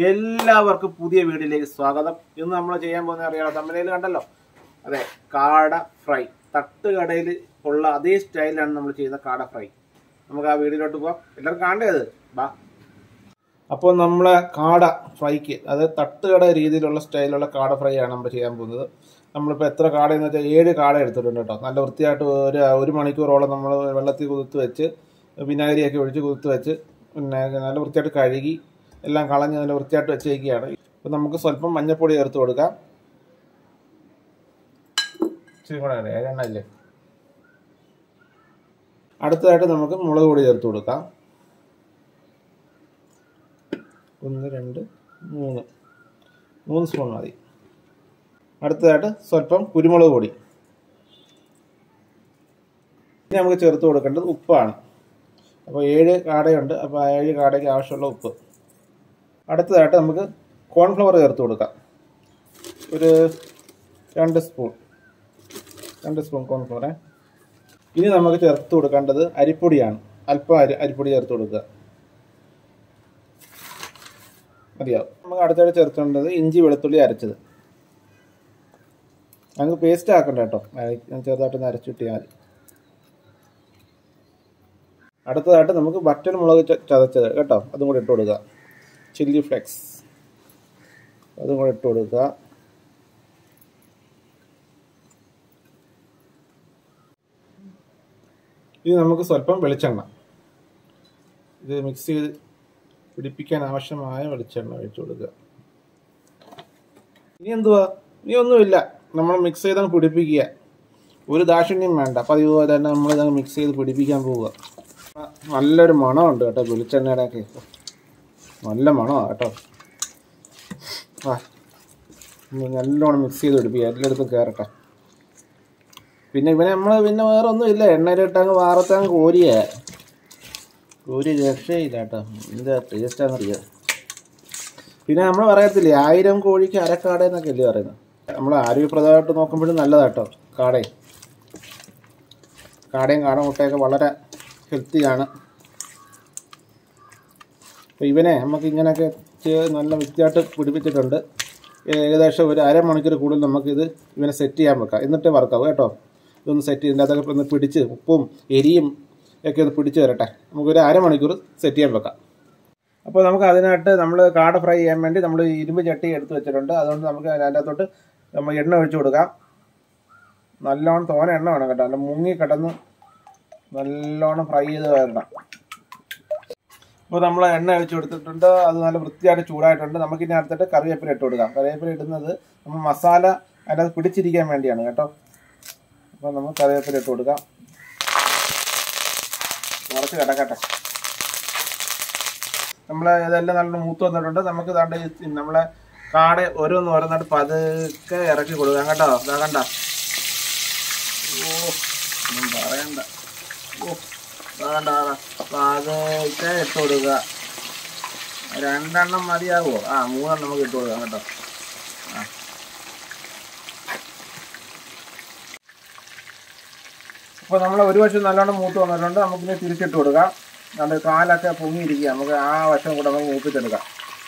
എല്ലാവർക്കും പുതിയ വീഡിയോയിലേക്ക് സ്വാഗതം. ഇന്ന് നമ്മൾ ചെയ്യാൻ പോകുന്ന അറിയാമോ, തമിഴിൽ കണ്ടല്ലോ, അതെ, കാട ഫ്രൈ. തട്ടുകടയിൽ ഉള്ള അതേ സ്റ്റൈലാണ് നമ്മൾ ചെയ്യുന്ന കാട ഫ്രൈ. നമുക്ക് ആ വീഡിയോയിലോട്ട് പോവാം. എല്ലാവർക്കും കാണേണ്ടത് ബാ. അപ്പോൾ നമ്മളെ കാട ഫ്രൈക്ക്, അത് തട്ടുകട രീതിയിലുള്ള സ്റ്റൈലുള്ള കാട ഫ്രൈ ആണ് നമ്മൾ ചെയ്യാൻ പോകുന്നത്. നമ്മളിപ്പോൾ എത്ര കാടയെന്ന് വെച്ചാൽ 7 കാട എടുത്തിട്ടുണ്ട് കേട്ടോ. നല്ല വൃത്തിയായിട്ട് ഒരു മണിക്കൂറോളം നമ്മൾ വെള്ളത്തിൽ കുതിർത്ത് വെച്ച് വിനാഗിരിയൊക്കെ ഒഴിച്ച് കുതിർത്ത് വെച്ച് പിന്നെ നല്ല വൃത്തിയായിട്ട് കഴുകി എല്ലാം കളഞ്ഞ് നല്ല വൃത്തിയായിട്ട് വെച്ചേക്കുകയാണ്. അപ്പോൾ നമുക്ക് സ്വല്പം മഞ്ഞൾപ്പൊടി ചേർത്ത് കൊടുക്കാം. ഇച്ചിരി കൂടെ എണ്ണ ഇല്ലേ. അടുത്തതായിട്ട് നമുക്ക് മുളക് പൊടി ചേർത്ത് കൊടുക്കാം. 1 2 3 സ്പൂൺ മതി. അടുത്തതായിട്ട് സ്വല്പം കുരുമുളക് പൊടി. ഇനി നമുക്ക് ചേർത്ത് കൊടുക്കേണ്ടത് ഉപ്പാണ്. അപ്പോൾ 7 കാടയുണ്ട്, അപ്പോൾ 7 കാടയ്ക്ക് ആവശ്യമുള്ള ഉപ്പ്. അടുത്തതായിട്ട് നമുക്ക് കോൺഫ്ലവർ ചേർത്ത് കൊടുക്കാം. ഒരു 2 സ്പൂൺ കോൺഫ്ലവർ. ഇനി നമുക്ക് ചേർത്ത് കൊടുക്കേണ്ടത് അരിപ്പൊടിയാണ്. അല്പം അരിപ്പൊടി ചേർത്ത് കൊടുക്കുക. മതിയാവും. നമുക്ക് അടുത്തായിട്ട് ചേർത്തേണ്ടത് ഇഞ്ചി വെളുത്തുള്ളി അരച്ചത്. നമുക്ക് പേസ്റ്റ് ആക്കണ്ട കേട്ടോ, ചെറുതായിട്ടൊന്ന് അരച്ചിട്ടിയാൽ മതി. അടുത്തതായിട്ട് നമുക്ക് വറ്റൽ മുളക് ചതച്ചത് കേട്ടോ, അതും കൂടെ ഇട്ട് കൊടുക്കുക. ചില്ലി ഫ്ലെക്സ് അതും കൂടെ ഇട്ട് കൊടുക്കുക. ഇത് നമുക്ക് സ്വല്പം വെളിച്ചെണ്ണ, ഇത് മിക്സ് ചെയ്ത് പിടിപ്പിക്കാൻ ആവശ്യമായ വെളിച്ചെണ്ണ ഒഴിച്ചു കൊടുക്കുക. ഇനി എന്തുവാ, ഇനി ഒന്നുമില്ല, നമ്മൾ മിക്സ് ചെയ്തങ്ങ് പിടിപ്പിക്കുക. ഒരു ദാക്ഷിണ്യം വേണ്ട. അപ്പോൾ അതുപോലെ തന്നെ നമ്മളിതങ്ങ് മിക്സ് ചെയ്ത് പിടിപ്പിക്കാൻ പോവുക. നല്ലൊരു മണമുണ്ട് കേട്ടോ, വെളിച്ചെണ്ണയുടെ ഒക്കെ നല്ല മണമാണ് കേട്ടോ. നല്ലോണം മിക്സ് ചെയ്ത് പിടിപ്പിക്കുക, എല്ലായിടത്തും കയറട്ടെ. പിന്നെ നമ്മൾ വേറെ ഒന്നുമില്ല, എണ്ണയിലിട്ടങ്ങ് വാറത്തങ്ങ് കോരി രക്ഷയില്ല കേട്ടോ. എന്താ ടേസ്റ്റാണെന്നറിയാം. പിന്നെ നമ്മൾ പറയത്തില്ലേ 1000 കോഴിക്ക് അരക്കാട എന്നൊക്കെ അല്ലേ പറയുന്നത്. നമ്മൾ ആരോഗ്യപ്രദമായിട്ട് നോക്കുമ്പോഴും നല്ലതാട്ടോ കാടയും കാടമുട്ടയൊക്കെ വളരെ ഹെൽത്തിയാണ്. അപ്പോൾ ഇവനെ നമുക്ക് ഇങ്ങനെയൊക്കെ നല്ല വൃത്തിയായിട്ട് പിടിപ്പിച്ചിട്ടുണ്ട്. ഏകദേശം ഒരു അരമണിക്കൂർ കൂടുതൽ നമുക്കിത് ഇവനെ സെറ്റ് ചെയ്യാൻ വെക്കാം. എന്നിട്ട് വറക്കാം കേട്ടോ. ഇതൊന്ന് സെറ്റ് ചെയ്ത് അതൊക്കെ ഒന്ന് പിടിച്ച് ഉപ്പും എരിയും ഒക്കെ ഒന്ന് പിടിച്ച് വരട്ടെ. നമുക്കൊരു അരമണിക്കൂർ സെറ്റ് ചെയ്യാൻ വെക്കാം. അപ്പോൾ നമുക്ക് അതിനായിട്ട് നമ്മൾ കാട ഫ്രൈ ചെയ്യാൻ വേണ്ടി നമ്മൾ ഇരുമ്പ് ചട്ടി എടുത്ത് വെച്ചിട്ടുണ്ട്. അതുകൊണ്ട് നമുക്ക് അതിൻ്റെ അകത്തോട്ട് നമ്മൾ എണ്ണ ഒഴിച്ച് കൊടുക്കാം. നല്ലോണം തോനെ എണ്ണ വേണം കേട്ടോ, നല്ല മുങ്ങി കിടന്ന് നല്ലോണം ഫ്രൈ ചെയ്ത് വരണം. അപ്പോൾ നമ്മൾ എണ്ണ ഒഴിച്ച് കൊടുത്തിട്ടുണ്ട്, അത് നല്ല വൃത്തിയായിട്ട് ചൂടായിട്ടുണ്ട്. നമുക്കിനി അടുത്തിട്ട് കറിവേപ്പില ഇട്ട് കൊടുക്കാം. കറിവേപ്പില ഇടുന്നത് നമ്മൾ മസാല അതിനകത്ത് പിടിച്ചിരിക്കാൻ വേണ്ടിയാണ് കേട്ടോ. അപ്പോൾ നമ്മൾ കറിവേപ്പില ഇട്ട് കൊടുക്കാം. കുറച്ച് കിടക്കട്ടെ. നമ്മൾ ഇതെല്ലാം നല്ല മൂത്ത് വന്നിട്ടുണ്ട്. നമുക്ക് ദാണ്ട് നമ്മളെ കാട ഓരോന്നായിട്ട് പതുക്കെ ഇറക്കി കൊടുക്കാം കേട്ടോ. ഇതാ കണ്ട, ഒന്നും പറയണ്ട. വേണ്ട, പതുക്കെ ഇട്ട് കൊടുക്കുക. 2 എണ്ണം മതിയാകുമോ? 3 എണ്ണം നമുക്ക് ഇട്ട് കൊടുക്കാം കേട്ടോ. അപ്പോൾ നമ്മൾ ഒരു വശം നല്ലോണം മൂത്ത് വന്നിട്ടുണ്ട്. നമുക്കിനി തിരിച്ചിട്ട് കൊടുക്കാം. നമ്മുടെ കാലൊക്കെ പൊങ്ങിയിരിക്കുക, നമുക്ക് ആ വശം കൂടെ നമുക്ക് മൂപ്പിച്ചെടുക്കാം.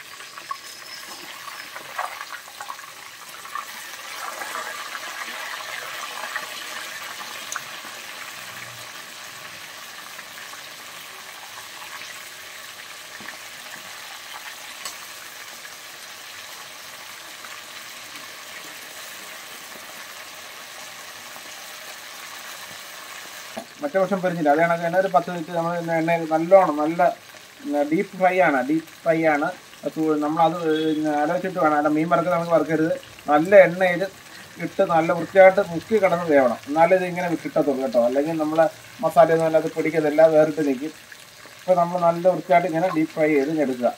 മറ്റേ വശം പരിഞ്ഞില്ല, അത് കണക്ക് തന്നെ ഒരു 10 മിനിറ്റ് നമ്മൾ എണ്ണയിൽ നല്ലോണം നല്ല ഡീപ്പ് ഫ്രൈ ആണ്. നമ്മളത് അടച്ചിട്ട് വേണം. അല്ല, മീൻ വറുക്കുന്നത് നമുക്ക് വറുക്കരുത്. നല്ല എണ്ണയിൽ ഇട്ട് നല്ല വൃത്തിയായിട്ട് മുക്കി കിടന്ന് വേവണം, എന്നാലും ഇത് ഇങ്ങനെ കിട്ടത്തുള്ളൂ കേട്ടോ. അല്ലെങ്കിൽ നമ്മളെ മസാലയൊന്നും അല്ലാതെ പിടിക്കത്തില്ല, വേറിട്ട് നിൽക്കും. അപ്പോൾ നമ്മൾ നല്ല വൃത്തിയായിട്ട് ഇങ്ങനെ ഡീപ്പ് ഫ്രൈ ചെയ്ത് എടുക്കുക.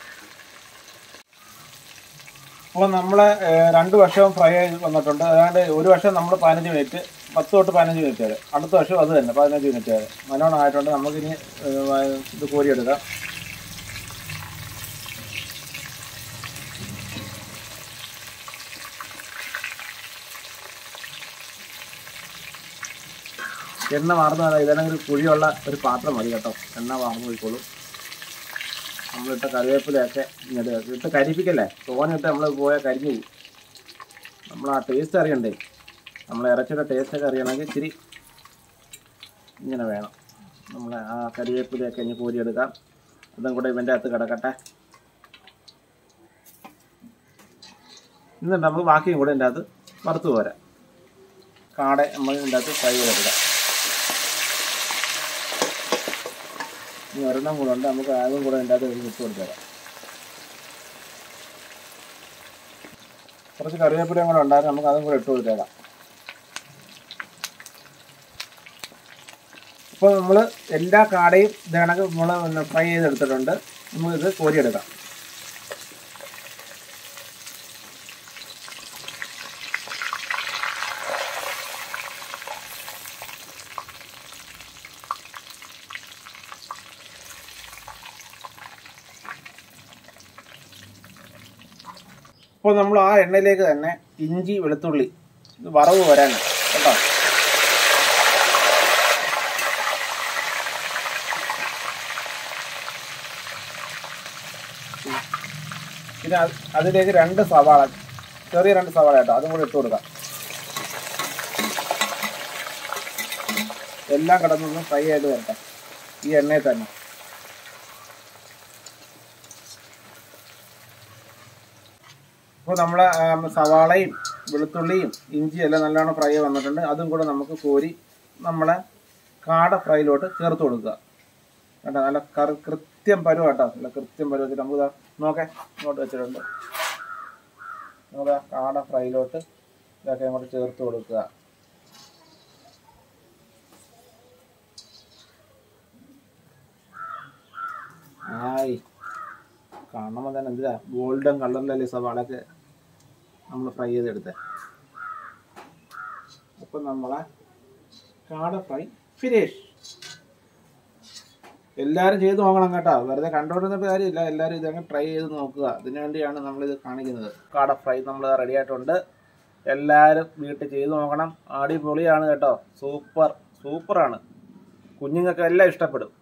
അപ്പോൾ നമ്മൾ 2 വശവും ഫ്രൈ ചെയ്ത് വന്നിട്ടുണ്ട്. അതുകൊണ്ട് ഒരു വശം നമ്മൾ 15 മിനിറ്റ്, 10 തൊട്ട് 15 മിനിറ്റ് വരെ. അടുത്ത വശം അത് തന്നെ 15 മിനിറ്റ് വരെ നല്ലോണം ആയിട്ടുണ്ട്. നമുക്കിനി ഇത് കോരിയെടുക്കാം. എണ്ണ വാർന്നു ഇതെല്ലാം ഒരു കുഴിയുള്ള ഒരു പാത്രം മതി കേട്ടോ. എണ്ണ വാർന്നു പോയിക്കോളും. നമ്മളിട്ട കറിവേപ്പിലയൊക്കെ ഇങ്ങോട്ട് ഇട്ട് കരിപ്പിക്കല്ലേ, തോനിട്ട് നമ്മൾ പോയാൽ കരിഞ്ഞു പോകും. നമ്മൾ ആ ടേസ്റ്റ് അറിയണ്ടേ, നമ്മൾ ഇറച്ചിയുടെ ടേസ്റ്റൊക്കെ അറിയണമെങ്കിൽ ഇച്ചിരി ഇങ്ങനെ വേണം. നമ്മൾ ആ കരിവേപ്പിലയൊക്കെ ഇനി കോരിയെടുക്കാം. അതും കൂടെ ഇവൻ്റെ അകത്ത് കിടക്കട്ടെ. എന്നിട്ട് നമുക്ക് ബാക്കിയും കൂടെ ഇതിൻ്റെ അകത്ത് വറുത്ത് പോരാം. കാട നമ്മൾ ഇതിൻ്റെ അകത്ത് ഫ്രൈ ചെയ്തെടുക്കാം. ഇനി ഒരെണ്ണം കൂടെ ഉണ്ട്, നമുക്ക് അതും കൂടെ ഇതിൻ്റെ അകത്ത് ഇട്ട് കൊടുത്തേക്കാം. കുറച്ച് കറിവേപ്പിലയും കൂടെ ഉണ്ടായിരുന്നു, നമുക്ക് അതും കൂടെ ഇട്ട് കൊടുത്തേക്കാം. ഇപ്പോൾ നമ്മൾ എല്ലാ കാടയും ഇത് കണക്ക് നമ്മൾ ഫ്രൈ ചെയ്തെടുത്തിട്ടുണ്ട്. നമുക്കിത് കോരിയെടുക്കാം. ഇപ്പോൾ നമ്മൾ ആ എണ്ണയിലേക്ക് തന്നെ ഇഞ്ചി വെളുത്തുള്ളി ഇത് വറവ് വരാനാണ് കേട്ടോ. പിന്നെ അതിലേക്ക് 2 സവാള, ചെറിയ 2 സവാള കേട്ടോ, അതും കൂടി ഇട്ട് കൊടുക്കാം. എല്ലാം കിടന്നൊന്ന് ഫ്രൈ ചെയ്ത് വരട്ടെ ഈ എണ്ണയിൽ തന്നെ. ഇപ്പോൾ നമ്മൾ സവാളയും വെളുത്തുള്ളിയും ഇഞ്ചിയും എല്ലാം നല്ലോണം ഫ്രൈ വന്നിട്ടുണ്ട്. അതും കൂടെ നമുക്ക് കോരി നമ്മളെ കാട ഫ്രൈയിലോട്ട് ചേർത്ത് കൊടുക്കുക കേട്ടോ. നല്ല കൃത്യം പരുവം കേട്ടോ, നല്ല കൃത്യം പരുവം വെച്ചിട്ട് നമുക്ക് നോക്കേ ഇങ്ങോട്ട് വെച്ചിട്ടുണ്ട്. നമുക്ക് കാട ഫ്രൈയിലോട്ട് ഇതൊക്കെ അങ്ങോട്ട് ചേർത്ത് കൊടുക്കുക. ആയി കാണുമ്പോൾ തന്നെ എന്തിനാ ഗോൾഡൻ കളറിലല്ലേ സവാളൊക്കെ നമ്മൾ ഫ്രൈ ചെയ്തെടുത്തത്. അപ്പം നമ്മളെ കാട ഫ്രൈ ഫിനിഷ്. എല്ലാവരും ചെയ്ത് നോക്കണം കേട്ടോ, വെറുതെ കണ്ടുകൊണ്ടിരുന്നിട്ട് കാര്യമില്ല. എല്ലാവരും ഇതങ്ങ് ട്രൈ ചെയ്ത് നോക്കുക. അതിനു വേണ്ടിയാണ് നമ്മളിത് കാണിക്കുന്നത്. കാട ഫ്രൈ നമ്മൾ റെഡി ആയിട്ടുണ്ട്. എല്ലാവരും വീട്ടിൽ ചെയ്ത് നോക്കണം. അടിപൊളിയാണ് കേട്ടോ, സൂപ്പറാണ്. കുഞ്ഞുങ്ങൾക്ക് എല്ലാം ഇഷ്ടപ്പെടും.